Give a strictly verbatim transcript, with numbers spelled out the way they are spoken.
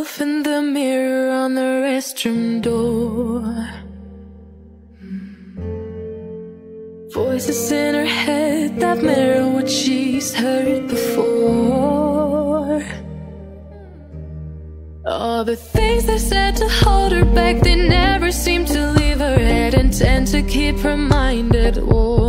herself in the mirror on the restroom door. Voices in her head that mirror what she's heard before. All the things they said to hold her back, they never seem to leave her head and tend to keep her mind at war.